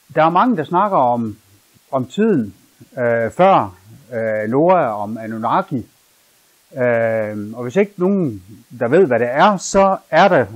Der er mange, der snakker om tiden før Noah, om Anunnaki. Og hvis ikke nogen, der ved, hvad det er, så er der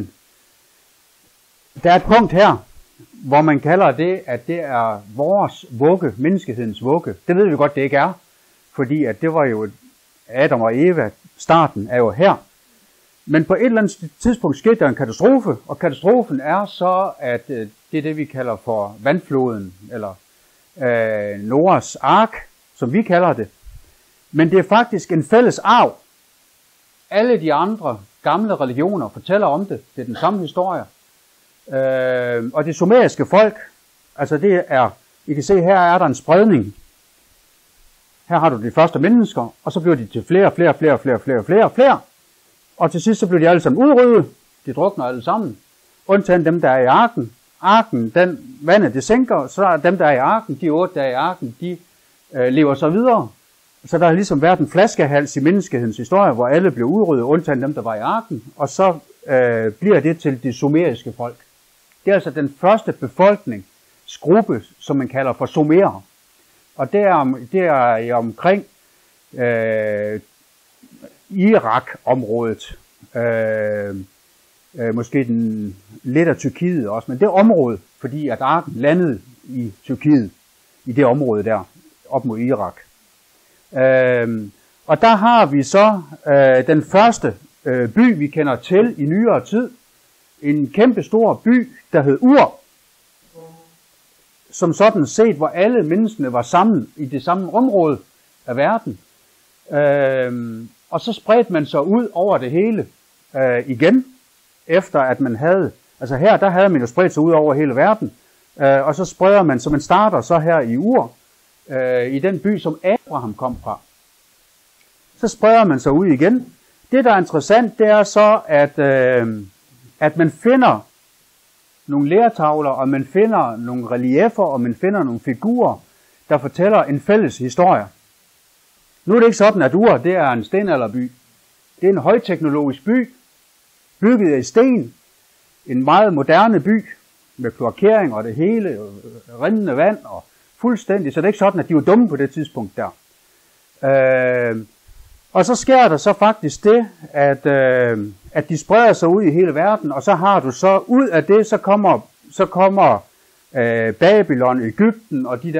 er et punkt her, hvor man kalder det, at det er vores vugge, menneskehedens vugge. Det ved vi godt, det ikke er, fordi at det var jo Adam og Eva, starten er jo her. Men på et eller andet tidspunkt skete der en katastrofe, og katastrofen er så, at det er det, vi kalder for vandfloden, eller Noahs ark, som vi kalder det. Men det er faktisk en fælles arv. Alle de andre gamle religioner fortæller om det. Det er den samme historie. Og det sumeriske folk, altså det er, I kan se, her er der en spredning. Her har du de første mennesker, og så bliver de til flere. Og til sidst så bliver de alle sammen udryddet. De drukner alle sammen. Undtagen dem, der er i arken. Arken, vandet det sænker, så er dem, der er i arken, de 8, der er i arken, de lever så videre. Så der har ligesom været en flaskehals i menneskehedens historie, hvor alle blev udryddet, undtagen dem, der var i arken. Og så bliver det til de sumeriske folk. Det er altså den første befolkningsgruppe, som man kalder for sumerer. Og det er omkring Irak-området. Måske lidt af Tyrkiet også, men det område, fordi at arken landede i Tyrkiet, i det område der, op mod Irak. Og der har vi så den første by, vi kender til i nyere tid. En kæmpe stor by, der hed Ur, som sådan set, hvor alle menneskene var sammen i det samme område af verden. Og så spredte man sig ud over det hele igen, efter at man havde, altså her, der havde man jo spredt sig ud over hele verden, og så spreder man, så man starter så her i Ur, i den by, som Abraham kom fra. Så spreder man sig ud igen. Det, der er interessant, det er så, at man finder nogle lertavler, og man finder nogle relieffer, og man finder nogle figurer, der fortæller en fælles historie. Nu er det ikke sådan, at Ur, det er en stenalderby. Det er en højteknologisk by, bygget af sten, en meget moderne by, med kloakering og det hele, rindende vand og fuldstændig, så det er ikke sådan, at de var dumme på det tidspunkt der. Og så sker der så faktisk det, at de spreder sig ud i hele verden, og så har du så ud af det, så kommer Babylon, Egypten og de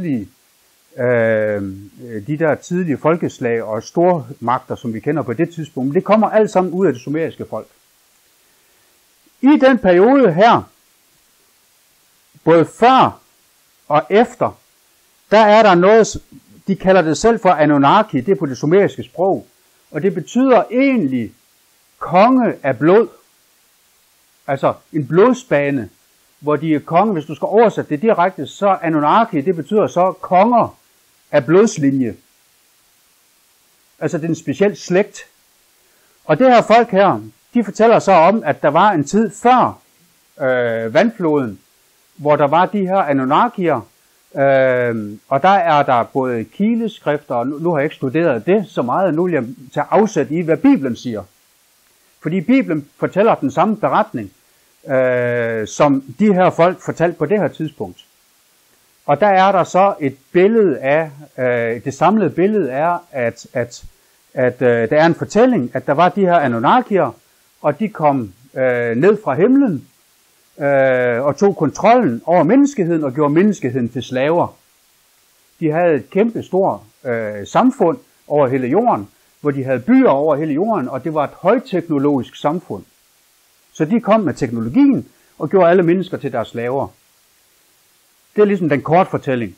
der tidlige folkeslag og stormagter, som vi kender på det tidspunkt. Det kommer alt sammen ud af det sumeriske folk. I den periode her, både før og efter, der er der noget, de kalder det selv for Anunnaki, det er på det sumeriske sprog, og det betyder egentlig konge af blod. Altså en blodsbane, hvor de er konge. Hvis du skal oversætte det direkte, så Anunnaki, det betyder så konger af blodslinje. Altså det er en speciel slægt. Og det her folk her, de fortæller så om, at der var en tid før vandfloden, hvor der var de her Anunnakier, og der er der både kileskrifter, og nu har jeg ikke studeret det så meget, nu vil jeg tage afsæt i, hvad Bibelen siger. Fordi Bibelen fortæller den samme beretning, som de her folk fortalte på det her tidspunkt. Og der er der så et billede af, det samlede billede er, at der er en fortælling, at der var de her Anunnakier, og de kom ned fra himlen, og tog kontrollen over menneskeheden og gjorde menneskeheden til slaver. De havde et kæmpe stort samfund over hele jorden, hvor de havde byer over hele jorden, og det var et højteknologisk samfund. Så de kom med teknologien og gjorde alle mennesker til deres slaver. Det er ligesom den korte fortælling.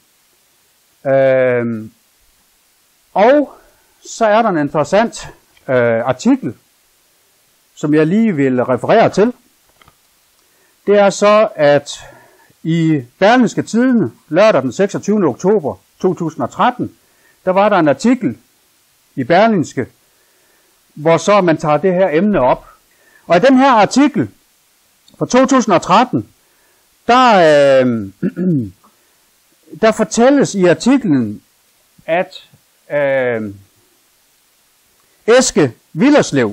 Og så er der en interessant artikel, som jeg lige vil referere til. Det er så, at i Berlingske Tidende, lørdag den 26. oktober 2013, der var der en artikel i Berlingske, hvor så man tager det her emne op. Og i den her artikel fra 2013, der fortælles i artiklen, at Eske Willerslev,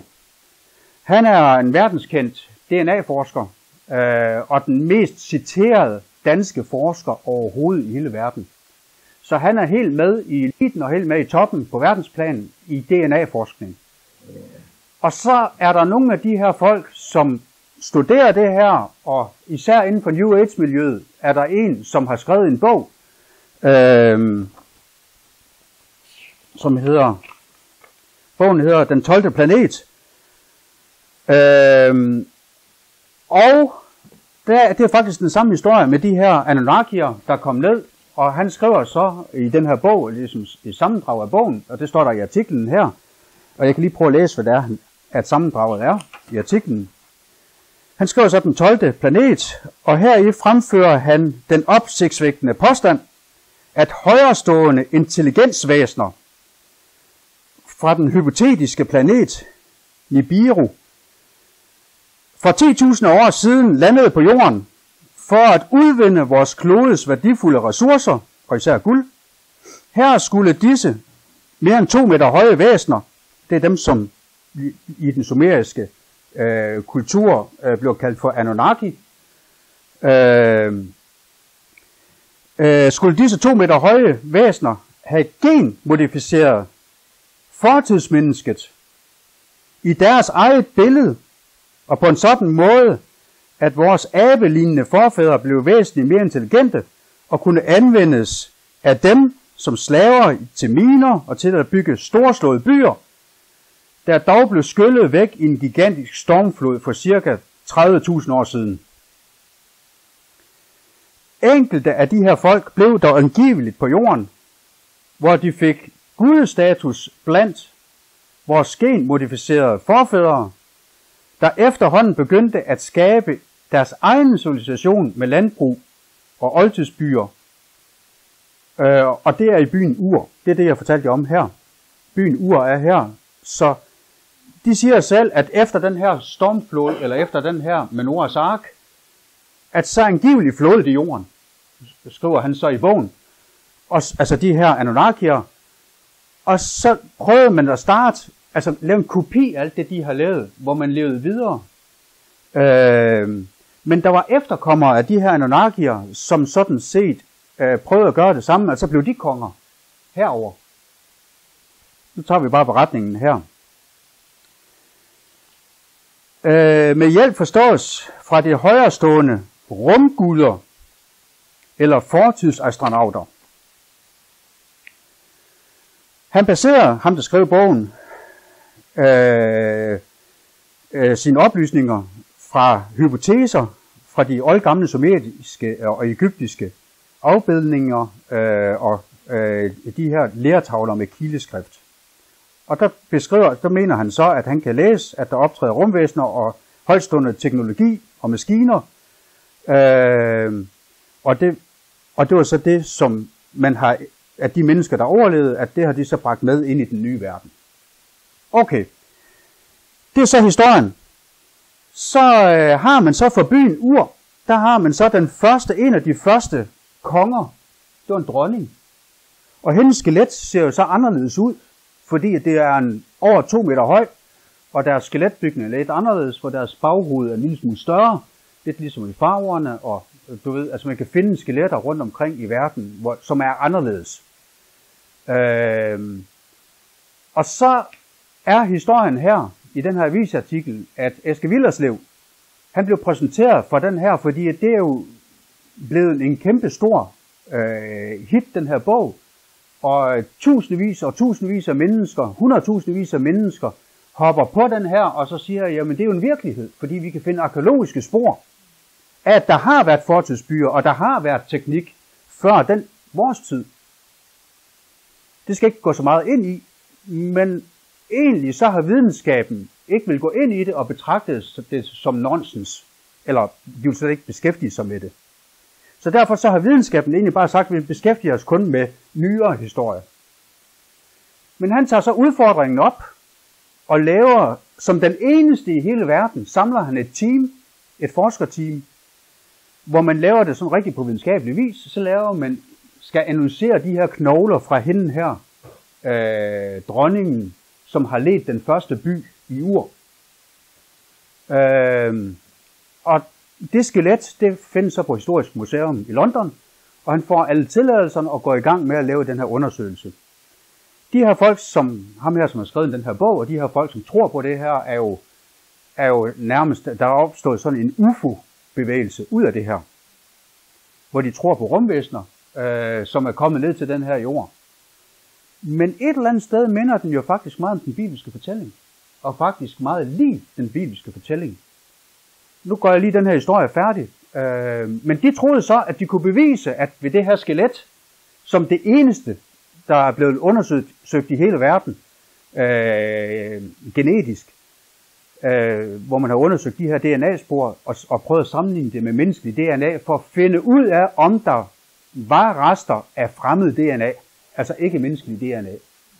han er en verdenskendt DNA-forsker, og den mest citerede danske forsker overhovedet i hele verden. Så han er helt med i eliten og helt med i toppen på verdensplan i DNA-forskning. Og så er der nogle af de her folk, som studerer det her, og især inden for New Age-miljøet er der en, som har skrevet en bog, som hedder, bogen hedder Den 12. planet. Og det er faktisk den samme historie med de her Anunnakier, der kom ned, og han skriver så i den her bog, ligesom i sammendrag af bogen, og det står der i artiklen her, og jeg kan lige prøve at læse, hvad det er, at sammendraget er i artiklen. Han skriver så den 12. planet, og heri fremfører han den opsigtsvækkende påstand, at højerestående intelligensvæsener fra den hypotetiske planet Nibiru for 10.000 år siden landede på jorden for at udvinde vores klodes værdifulde ressourcer, og især guld. Her skulle disse mere end 2 meter høje væsener, det er dem, som i den sumeriske kultur blev kaldt for Anunnaki, skulle disse 2 meter høje væsener have genmodificeret fortidsmennesket i deres eget billede, og på en sådan måde, at vores abelignende forfædre blev væsentligt mere intelligente og kunne anvendes af dem som slaver til miner og til at bygge storslåede byer, der dog blev skyllet væk i en gigantisk stormflod for ca. 30.000 år siden. Enkelte af de her folk blev dog angiveligt på jorden, hvor de fik gudestatus blandt vores genmodificerede forfædre, der efterhånden begyndte at skabe deres egen civilisation med landbrug og oldtidsbyer. Og det er i byen Ur. Det er det, jeg fortalte jer om her. Byen Ur er her. Så de siger selv, at efter den her stormflod, eller efter den her Noahs ark, at så angiveligt flåede de jorden, skriver han så i bogen. Og, altså de her Anunnakier. Og så prøvede man at starte, altså lave en kopi af alt det, de har lavet, hvor man levede videre. Men der var efterkommere af de her Anunnakier, som sådan set prøvede at gøre det samme, og så blev de konger herover. Nu tager vi bare beretningen her. Med hjælp forstås fra de højerestående rumguder eller fortidsastronauter. Han baserer, ham der skrev bogen, sine oplysninger fra hypoteser fra de oldgamle sumeriske og egyptiske afbildninger og de her lertavler med kileskrift. Og der mener han så, at han kan læse, at der optræder rumvæsener og højtstående teknologi og maskiner. Og det var så det, som man har, at de mennesker, der overlevede, at det har de så bragt med ind i den nye verden. Okay, det er så historien. Så har man så for byen Ur, der har man så en af de første konger. Det var en dronning. Og hendes skelet ser jo så anderledes ud, fordi det er over 2 meter høj, og deres skeletbygning er lidt anderledes, for deres baghoved er en lille smule større, lidt ligesom i farverne, og du ved, altså man kan finde skeletter rundt omkring i verden, som er anderledes. Og så er historien her, i den her avisartikel, at Eske Willerslev, han blev præsenteret for den her, fordi det er jo blevet en kæmpe stor hit, den her bog, og tusindvis af mennesker, 100.000 af mennesker, hopper på den her, og så siger, jamen det er jo en virkelighed, fordi vi kan finde arkæologiske spor, at der har været fortidsbyer, og der har været teknik før vores tid. Det skal ikke gå så meget ind i, men egentlig så har videnskaben ikke vil gå ind i det og betragte det som nonsens, eller de vil slet ikke beskæftige sig med det. Så derfor så har videnskaben egentlig bare sagt, at vi beskæftiger os kun med nyere historie. Men han tager så udfordringen op og laver, som den eneste i hele verden, samler han et forskerteam, hvor man laver det sådan rigtig på videnskabelig vis. Så skal analysere de her knogler fra hende her, dronningen, som har ledt den første by i Ur. Og det skelet, det findes så på Historisk Museum i London, og han får alle tilladelserne og går i gang med at lave den her undersøgelse. De her folk, som ham her, som har skrevet den her bog, og de her folk, som tror på det her, er jo nærmest, der er opstået sådan en UFO-bevægelse ud af det her, hvor de tror på rumvæsener, som er kommet ned til den her jord. Men et eller andet sted minder den jo faktisk meget om den bibelske fortælling, og faktisk meget lig den bibelske fortælling. Nu går jeg lige den her historie færdig, men de troede så, at de kunne bevise, at ved det her skelet, som det eneste, der er blevet undersøgt i hele verden, genetisk, hvor man har undersøgt de her DNA-spor og prøvet at sammenligne det med menneskelig DNA, for at finde ud af, om der var rester af fremmed DNA, altså ikke menneskelig DNA.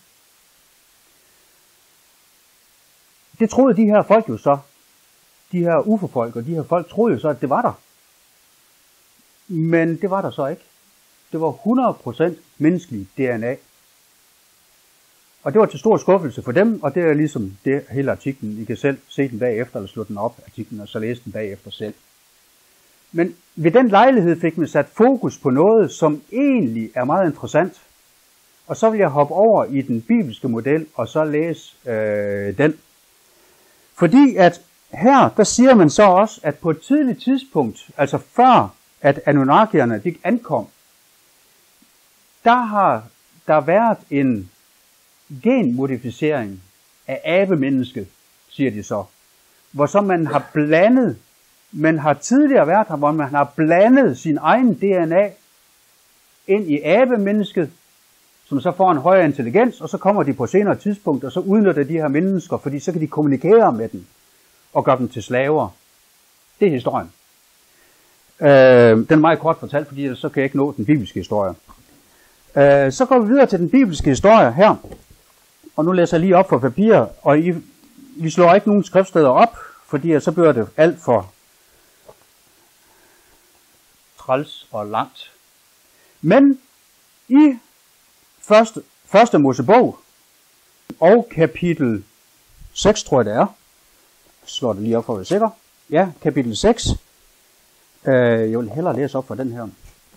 Det troede de her folk jo så, de her UFO-folk og de her folk troede jo så, at det var der. Men det var der så ikke. Det var 100% menneskelig DNA. Og det var til stor skuffelse for dem, og det er ligesom det hele artiklen. I kan selv se den bagefter, eller slå den op, artiklen, og så læse den bagefter selv. Men ved den lejlighed fik man sat fokus på noget, som egentlig er meget interessant. Og så vil jeg hoppe over i den bibelske model, og så læse den. Fordi at her, der siger man så også, at på et tidligt tidspunkt, altså før at Anunnakierne de ankom, der har der været en genmodificering af abemennesket, siger de så. Hvor så man har blandet, man har tidligere været her, hvor man har blandet sin egen DNA ind i abemennesket, som så får en højere intelligens, og så kommer de på senere tidspunkt, og så udnytter de her mennesker, fordi så kan de kommunikere med dem, og gøre dem til slaver. Det er historien. Den er meget kort fortalt, fordi så kan jeg ikke nå den bibelske historie. Så går vi videre til den bibelske historie her, og nu læser jeg lige op for papir, og vi slår ikke nogen skriftsteder op, fordi så bliver det alt for træls og langt. Men i første Mosebog og kapitel 6, tror jeg det er. Slår det lige op for at være sikker. Ja, kapitel 6. Jeg vil hellere læse op fra den her.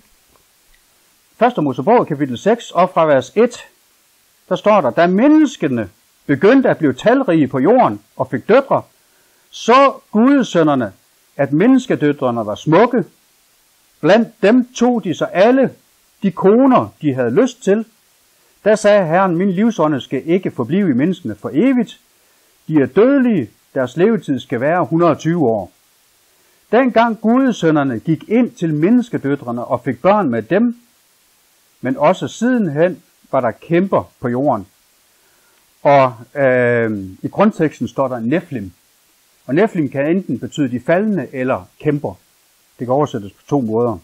Første Mosebog, kapitel 6, op fra vers 1. Der står der, da menneskene begyndte at blive talrige på jorden og fik døtre, så gudesønnerne, at menneskedøtrene var smukke. Blandt dem tog de så alle de koner, de havde lyst til. Der sagde Herren, min livsånde skal ikke forblive i menneskene for evigt. De er dødelige, deres levetid skal være 120 år. Dengang gudesønnerne gik ind til menneskedøtrene og fik børn med dem, men også sidenhen var der kæmper på jorden. Og i grundteksten står der Nephilim. Og Nephilim kan enten betyde de faldende eller kæmper. Det kan oversættes på to måder.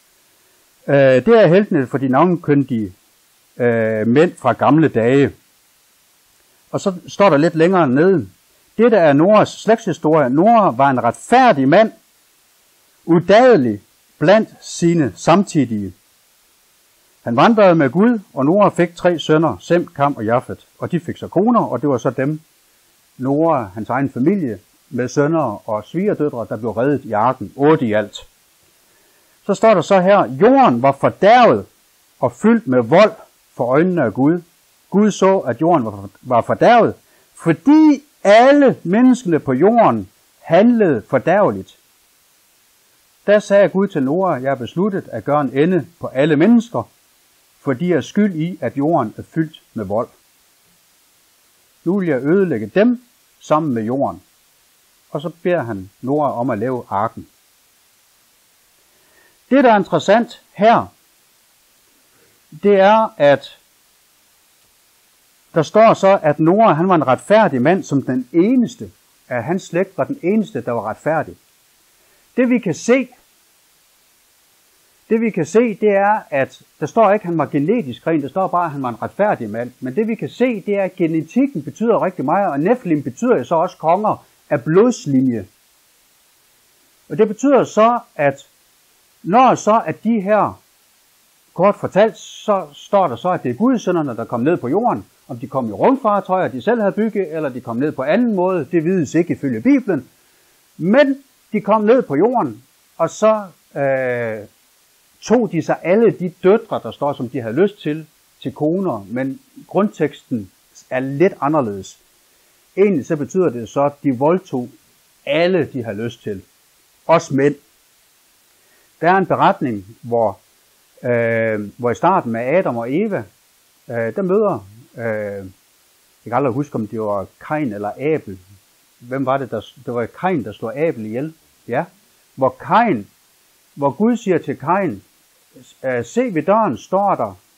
Det er heltene for de navnkyndige mænd fra gamle dage. Og så står der lidt længere nede. Dette er Noahs slægtshistorie. Noah var en retfærdig mand, udadelig blandt sine samtidige. Han vandrede med Gud, og Noah fik 3 sønner, Sem, Kam og Jafet. Og de fik så koner, og det var så dem, Noah, hans egen familie, med sønner og svigerdøtre, der blev reddet i arken. 8 i alt. Så står der så her, jorden var fordærvet og fyldt med vold for øjnene af Gud. Gud så, at jorden var fordærvet, fordi alle menneskene på jorden handlede fordærveligt. Der sagde Gud til Noah, jeg har besluttet at gøre en ende på alle mennesker, for de er skyld i, at jorden er fyldt med vold. Nu vil jeg ødelægge dem sammen med jorden. Og så beder han Noah om at lave arken. Det, der er interessant her, det er, at der står så, at Noah han var en retfærdig mand, som den eneste af hans slægt var den eneste, der var retfærdig. Det vi kan se, det er, at der står ikke, at han var genetisk ren, der står bare, at han var en retfærdig mand. Men det vi kan se, det er, at genetikken betyder rigtig meget, og Nephilim betyder jo så også konger af blodslinje. Og det betyder så, at når så at de her, kort fortalt, så står der så, at det er gudesønnerne, der kom ned på jorden. Om de kom i rumfartøjer, de selv havde bygget, eller de kom ned på anden måde, det vides ikke ifølge Bibelen. Men de kom ned på jorden, og så tog de sig alle de døtre, der står, som de havde lyst til koner, men grundteksten er lidt anderledes. Egentlig så betyder det så, at de voldtog alle, de har lyst til. Også mænd. Der er en beretning, hvor i starten med Adam og Eva, der møder, jeg kan aldrig huske, om det var Kain eller Abel. Hvem var det? Det var Kain, der slog Abel ihjel. Ja. Hvor Gud siger til Kain, se ved døren står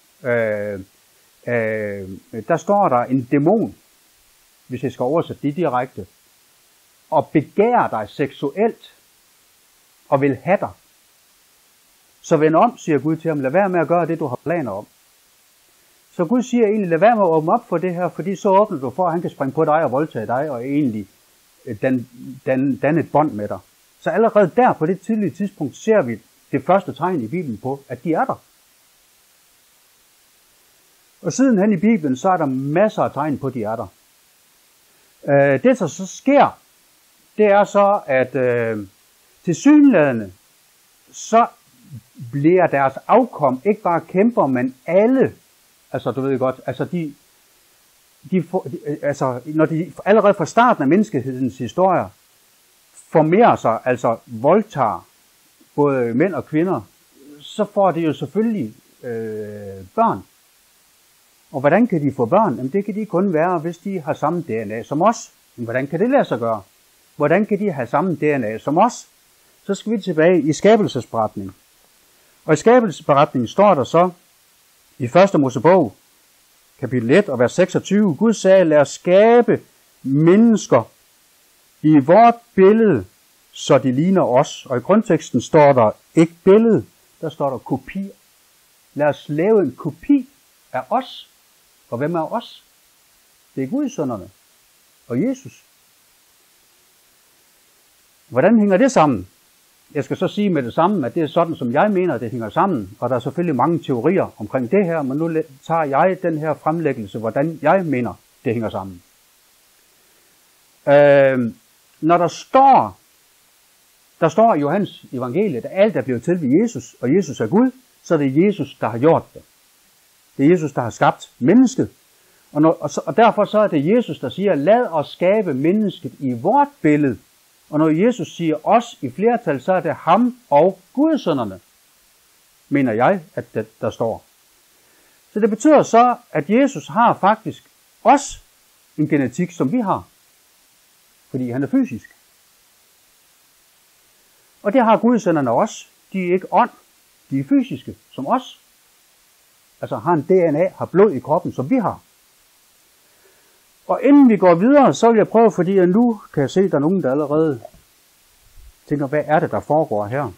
der står der en dæmon, hvis jeg skal oversætte det direkte, og begærer dig seksuelt, og vil have dig. Så vend om, siger Gud til ham, lad være med at gøre det, du har planer om. Så Gud siger egentlig, lad være med at åbne op for det her, fordi så åbner du for, at han kan springe på dig og voldtage dig, og egentlig danne et bånd med dig. Så allerede der, på det tidlige tidspunkt, ser vi det første tegn i Bibelen på, at de er der. Og sidenhen i Bibelen, så er der masser af tegn på, at de er der. Det, der så sker, det er så, at tilsyneladende, så bliver deres afkom ikke bare kæmper, men alle, altså du ved godt, altså når de allerede fra starten af menneskehedens historie formerer sig, altså voldtager både mænd og kvinder, så får de jo selvfølgelig børn. Og hvordan kan de få børn? Jamen det kan de kun være, hvis de har samme DNA som os. Men hvordan kan det lade sig gøre? Hvordan kan de have samme DNA som os? Så skal vi tilbage i skabelsesberetningen. Og i skabelsesberetningen står der så, i 1. Mosebog, kapitel 1 og vers 26, Gud sagde, lad os skabe mennesker i vort billede, så de ligner os. Og i grundteksten står der ikke billede, der står der kopi. Lad os lave en kopi af os. Og hvem er os? Det er Gudsønnerne og Jesus. Hvordan hænger det sammen? Jeg skal så sige med det samme, at det er sådan, som jeg mener, at det hænger sammen. Og der er selvfølgelig mange teorier omkring det her, men nu tager jeg den her fremlæggelse, hvordan jeg mener, det hænger sammen. Når der står i Johannes evangeliet, at alt er blevet til ved Jesus, og Jesus er Gud, så er det Jesus, der har gjort det. Det er Jesus, der har skabt mennesket. Og derfor så er det Jesus, der siger, lad os skabe mennesket i vort billede. Og når Jesus siger os i flertal, så er det ham og Gudsønnerne, mener jeg, at der står. Så det betyder så, at Jesus har faktisk også en genetik, som vi har. Fordi han er fysisk. Og det har Gudsønnerne også. De er ikke ånd, de er fysiske, som os. Altså har en DNA, har blod i kroppen, som vi har. Og inden vi går videre, så vil jeg prøve, fordi jeg nu kan jeg se, at der er nogen, der allerede tænker, hvad er det, der foregår her?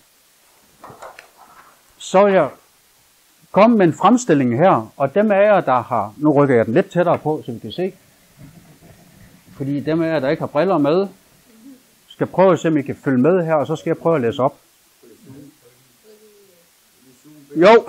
Så vil jeg komme med en fremstilling her, og dem af jer, der har, nu rykker jeg den lidt tættere på, så vi kan se. Fordi dem af jer, der ikke har briller med, skal prøve at se, om I kan følge med her, og så skal jeg prøve at læse op. Jo!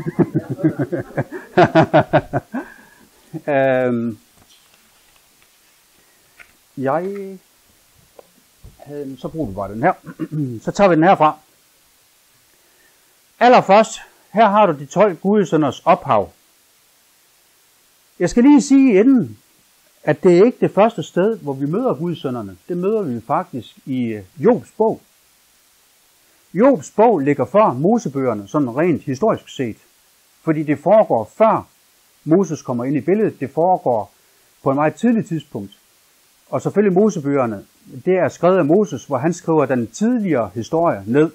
Så bruger vi bare den her. Så tager vi den herfra. Allerførst, her har du de 12 gudsønners ophav. Jeg skal lige sige inden, at det er ikke det første sted, hvor vi møder gudsønnerne. Det møder vi faktisk i Jobs bog. Jobs bog ligger før Mosebøgerne, sådan rent historisk set. Fordi det foregår før Moses kommer ind i billedet. Det foregår på en meget tidlig tidspunkt. Og selvfølgelig Mosebøgerne, det er skrevet af Moses, hvor han skriver den tidligere historie ned.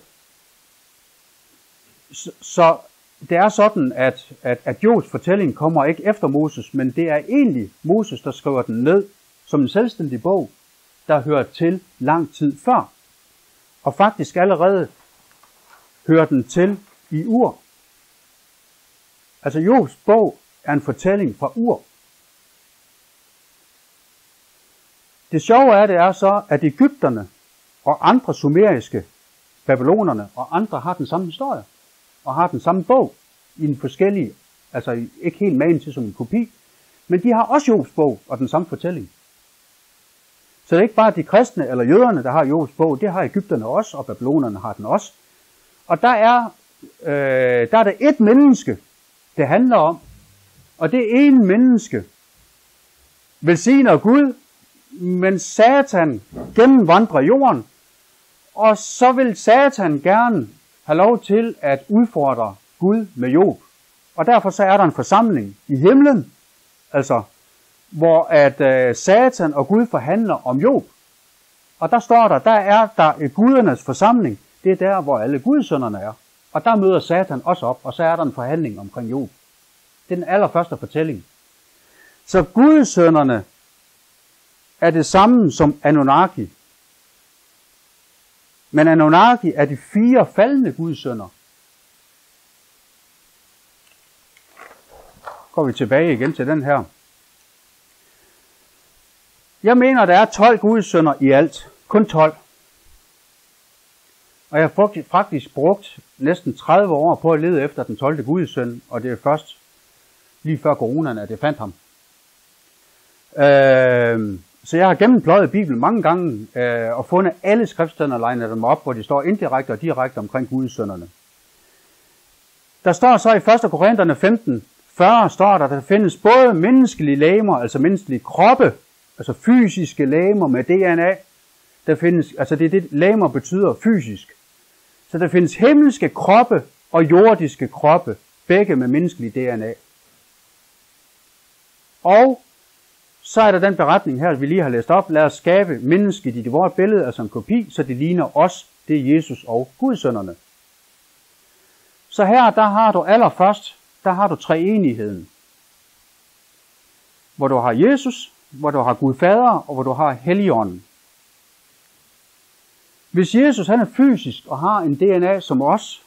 Så det er sådan, at Jobs fortælling kommer ikke efter Moses, men det er egentlig Moses, der skriver den ned som en selvstændig bog, der hører til lang tid før. Og faktisk allerede hører den til i Ur. Altså Jobs bog er en fortælling fra Ur. Det sjove er, det er så, at egypterne og andre sumeriske babylonerne og andre har den samme historie og har den samme bog i en forskellig, altså ikke helt magen til som en kopi, men de har også Jobs bog og den samme fortælling. Så det er ikke bare de kristne eller jøderne, der har Jobs bog, det har egypterne også, og babylonerne har den også. Og der er der et menneske, det handler om. Og det ene menneske velsigner Gud, men Satan gennemvandrer jorden. Og så vil Satan gerne have lov til at udfordre Gud med Job. Og derfor så er der en forsamling i himlen, altså hvor at Satan og Gud forhandler om Job. Og der står der er der gudernes forsamling. Det er der, hvor alle gudsønnerne er. Og der møder Satan også op, og så er der en forhandling omkring Job. Det er den allerførste fortælling. Så gudsønnerne er det samme som Anunnaki. Men Anunnaki er de 4 faldne gudsønner. Går vi tilbage igen til den her. Jeg mener, der er 12 gudsønner i alt. Kun 12. Og jeg har faktisk brugt næsten 30 år på at lede efter den 12. gudsøn, og det er først lige før coronaen, at jeg fandt ham. Så jeg har gennempløjet Bibelen mange gange og fundet alle skriftsteder og legnet dem op, hvor de står indirekte og direkte omkring gudsønnerne. Der står så i 1. Korinterne 15:40 står der findes både menneskelige legemer, altså menneskelige kroppe, altså fysiske legemer med DNA. Der findes, altså det legemer betyder fysisk. Så der findes himmelske kroppe og jordiske kroppe, begge med menneskelig DNA. Og så er der den beretning her, vi lige har læst op. Lad os skabe mennesket i vores billede, altså en kopi, så det ligner os, det er Jesus og gudsønnerne. Så her, der har du allerførst, der har du treenigheden. Hvor du har Jesus, hvor du har Gud Fader, og hvor du har Helligånden. Hvis Jesus han er fysisk og har en DNA som os,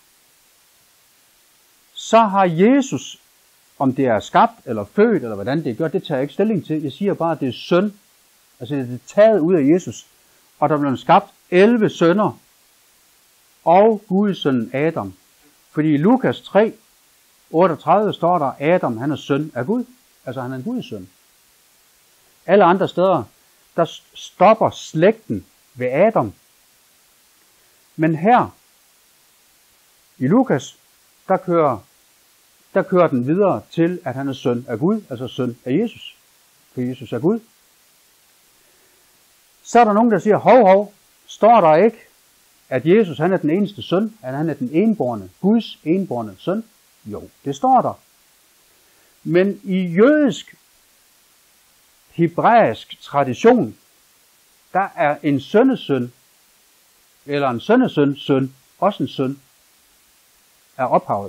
så har Jesus, om det er skabt eller født, eller hvordan det er gjort, det tager jeg ikke stilling til. Jeg siger bare, at det er søn. Altså det er taget ud af Jesus. Og der blev skabt 11 sønner og gudsønnen Adam. Fordi i Lukas 3:38 står der, Adam han er søn af Gud. Altså han er en gudsøn. Alle andre steder, der stopper slægten ved Adam. Men her i Lukas, der kører den videre til, at han er søn af Gud, altså søn af Jesus. For Jesus er Gud. Så er der nogen, der siger, hov, står der ikke, at Jesus han er den eneste søn, at han er den enborne, Guds enborne søn? Jo, det står der. Men i jødisk, hebræisk tradition, der er en sønnesøn, eller en søn, også en søn, er ophavet.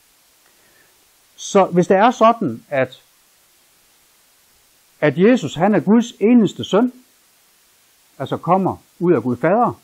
Så hvis det er sådan, at Jesus han er Guds eneste søn, altså kommer ud af Gud Fader,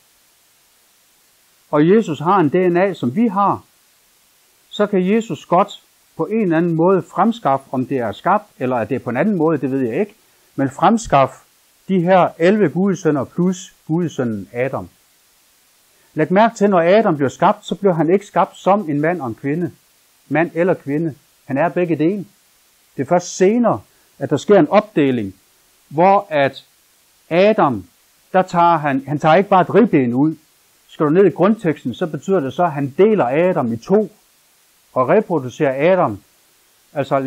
og Jesus har en DNA, som vi har, så kan Jesus godt på en eller anden måde fremskaffe, om det er skabt, eller er det på en anden måde, det ved jeg ikke, men fremskaffe de her 11 gudsønner plus gudsønnen Adam. Læg mærke til, når Adam bliver skabt, så bliver han ikke skabt som en mand og en kvinde. Mand eller kvinde. Han er begge dele. Det er først senere, at der sker en opdeling, hvor at Adam, der tager han tager ikke bare et ribben ud. Skal du ned i grundteksten, så betyder det så, at han deler Adam i 2 og reproducerer Adam. Altså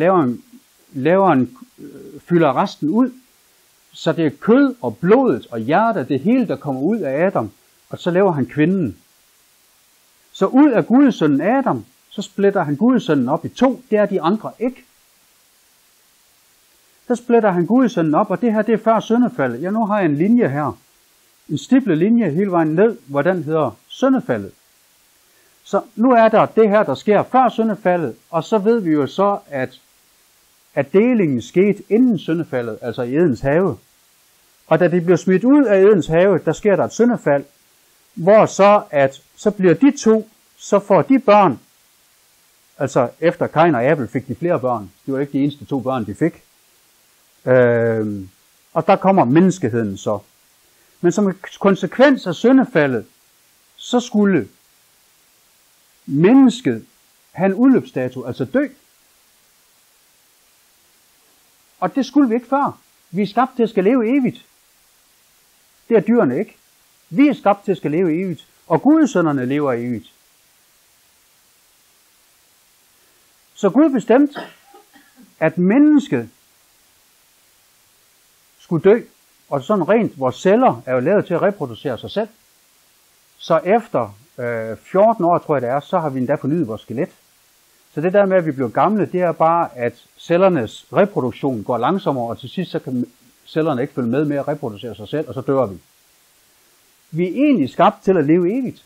fylder resten ud, så det er kød og blodet og hjertet, det hele, der kommer ud af Adam, og så laver han kvinden. Så ud af gudsønnen Adam, så splitter han gudsønnen op i 2, det er de andre ikke. Så splitter han gudsønnen op, og det her det er før syndefaldet. Ja, nu har jeg en linje her, en stiplet linje hele vejen ned, hvor den hedder syndefaldet. Så nu er der det her, der sker før syndefaldet, og så ved vi jo så, at delingen skete inden syndefaldet, altså i Edens have. Og da de bliver smidt ud af Edens have, der sker der et syndefald, hvor så bliver de 2, så får de børn, altså efter Kain og Abel fik de flere børn, det var ikke de eneste 2 børn, de fik. Og der kommer menneskeheden så. Men som konsekvens af syndefaldet, så skulle mennesket have en udløbsdato, altså dø. Og det skulle vi ikke før. Vi er skabt til at skal leve evigt. Det er dyrene ikke. Vi er skabt til at skal leve evigt. Og gudsønnerne lever evigt. Så Gud bestemte, at mennesket skulle dø, og sådan rent, vores celler er jo lavet til at reproducere sig selv. Så efter 14 år, tror jeg det er, så har vi endda fornyet vores skelet. Så det der med, at vi bliver gamle, det er bare, at cellernes reproduktion går langsommere, og til sidst så kan cellerne ikke følge med at reproducere sig selv, og så dør vi. Vi er egentlig skabt til at leve evigt.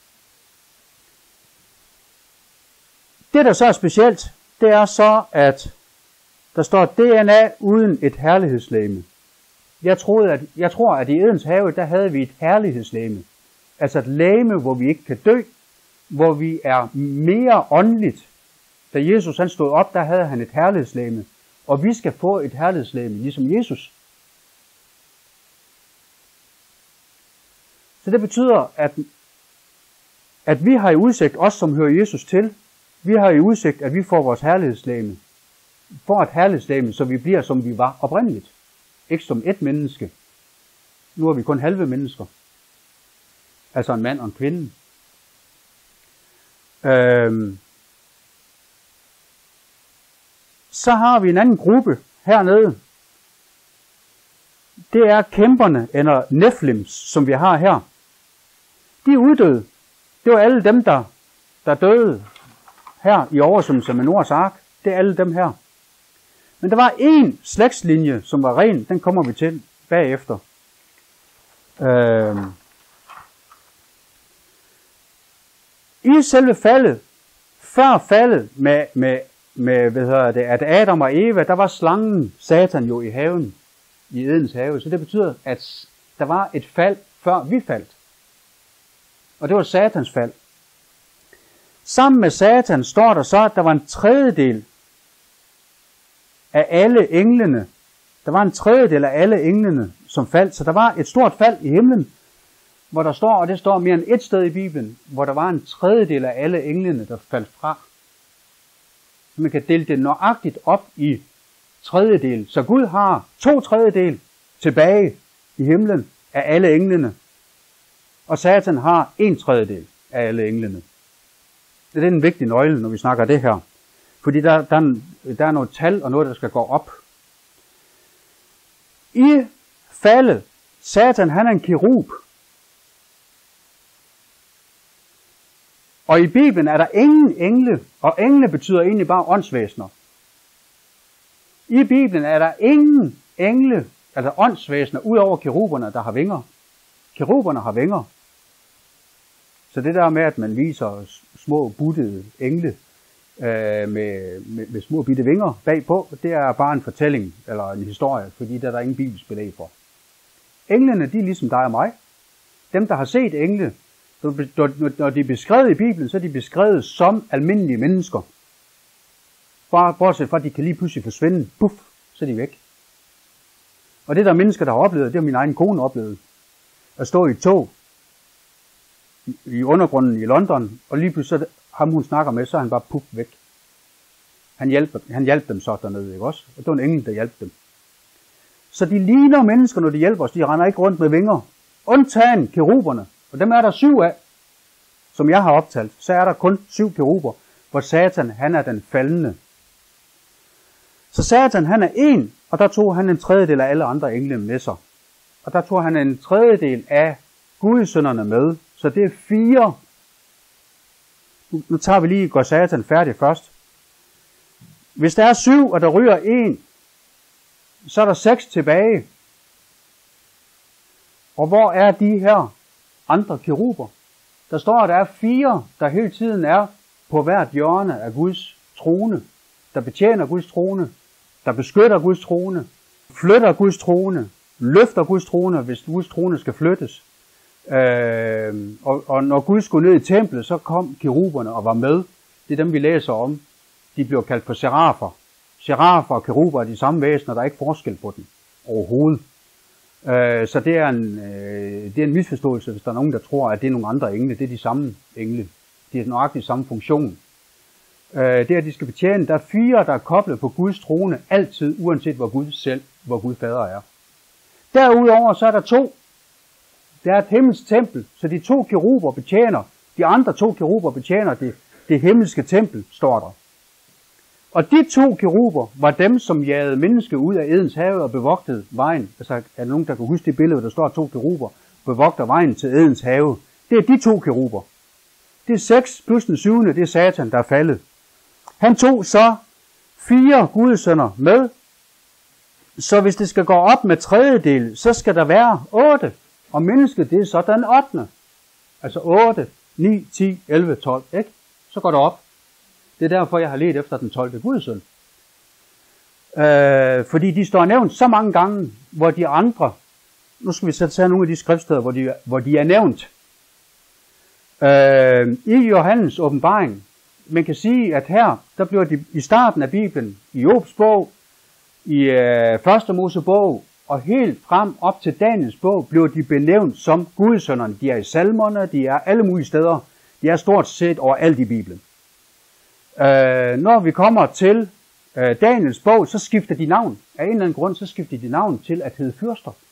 Det, der så er specielt, det er så, at der står DNA uden et herlighedslegeme. Jeg tror, at i Edens have, der havde vi et herlighedslegeme. Altså et legeme, hvor vi ikke kan dø, hvor vi er mere åndeligt. Da Jesus han stod op, der havde han et herlighedslegeme. Og vi skal få et herlighedslegeme, ligesom Jesus. Så det betyder, at vi har i udsigt, os som hører Jesus til, vi har i udsigt, at vi får vores herlighedslegeme. Får et herlighedslegeme, så vi bliver, som vi var oprindeligt. Ikke som et menneske. Nu er vi kun halve mennesker. Altså en mand og en kvinde. Så har vi en anden gruppe hernede. Det er kæmperne, eller Neflims, som vi har her. De er uddøde. Det var alle dem, der døde her i oversvømmelse med Noahs ark. Det er alle dem her. Men der var en slægtslinje, som var ren. Den kommer vi til bagefter. I selve faldet, før faldet med at Adam og Eva, der var slangen Satan jo i haven, i Edens have. Så det betyder, at der var et fald, før vi faldt. Og det var Satans fald. Sammen med Satan står der så, at der var en tredjedel af alle englene. Der var en tredjedel af alle englene, som faldt. Så der var et stort fald i himlen, hvor der står, og det står mere end et sted i Bibelen, hvor der var en tredjedel af alle englene, der faldt fra. Så man kan dele det nøjagtigt op i tredjedel. Så Gud har 2/3 tilbage i himlen af alle englene. Og Satan har 1/3 af alle englene. Det er en vigtig nøgle, når vi snakker det her. Fordi der er noget tal og noget, der skal gå op. I faldet, Satan han er en kerub. Og i Bibelen er der ingen engle, og engle betyder egentlig bare åndsvæsener. I Bibelen er der ingen engle, altså åndsvæsener, ud over keruberne, der har vinger. Keruberne har vinger. Så det der med, at man viser små buttede engle med små bitte vinger bagpå, det er bare en fortælling eller en historie, fordi der er ingen bibelsk belæg for. Englene, de er ligesom dig og mig. Dem, der har set engle, når de er beskrevet i Bibelen, så er de beskrevet som almindelige mennesker. Bortset fra, at de kan lige pludselig forsvinde. Puff, så er de væk. Og det der mennesker, der har oplevet, det har min egen kone oplevet. At stå i et tog i undergrunden i London, og lige pludselig så ham hun snakker med, så er han bare puff væk. Han hjalp dem så dernede, ikke også? Og det var en engel, der hjalp dem. Så de ligner mennesker, når de hjælper os. De render ikke rundt med vinger. Undtagen keruberne. Og dem er der 7 af, som jeg har optalt. Så er der kun 7 keruber, hvor Satan, han er den faldende. Så Satan, han er 1, og der tog han en tredjedel af alle andre engle med sig. Og der tog han en tredjedel af gudsønderne med. Så det er 4. Nu tager vi lige går Satan færdig først. Hvis der er 7, og der ryger 1, så er der 6 tilbage. Og hvor er de her andre keruber? Der står, at der er 4, der hele tiden er på hvert hjørne af Guds trone. Der betjener Guds trone. Der beskytter Guds trone. Flytter Guds trone. Løfter Guds trone, hvis Guds trone skal flyttes. Og når Gud skulle ned i templet, så kom keruberne og var med. Det er dem, vi læser om. De blev kaldt for serafer. Serafer og keruber er de samme væsener, der er ikke forskel på dem overhovedet. Så det er en misforståelse, hvis der er nogen, der tror, at det er nogle andre engle. Det er de samme engle. De har nøjagtigt samme funktion. Det er, at de skal betjene. Der er 4, der er koblet på Guds trone altid, uanset hvor Gud fader er. Derudover så er der 2. Der er et himmelsk tempel, så de 2 keruber betjener. De andre 2 keruber betjener det himmelske tempel, står der. Og de 2 keruber var dem, som jagede mennesker ud af Edens have og bevogtede vejen. Altså, er der nogen, der kan huske det billede, hvor der står 2 keruber, bevogter vejen til Edens have? Det er de 2 keruber. Det er 6 plus den 7. Det er Satan, der er faldet. Han tog så 4 gudesønner med. Så hvis det skal gå op med 3/3, så skal der være 8. Og mennesket, det er så den 8. Altså 8, 9, 10, 11, 12. Ikke? Så går det op. Det er derfor, jeg har ledt efter den 12. gudesøn. Fordi de står nævnt så mange gange, hvor de andre, nu skal vi så tage nogle af de skriftsteder, hvor de er nævnt. I Johannes åbenbaring, man kan sige, at her, der bliver de i starten af Bibelen, i Jobs bog, i 1. Mosebog, og helt frem op til Daniels bog, bliver de benævnt som gudsønnerne. De er i salmerne, de er alle mulige steder. De er stort set overalt i Bibelen. Når vi kommer til Daniels bog, så skifter de navn. Af en eller anden grund, så skifter de navn til at hedde fyrster.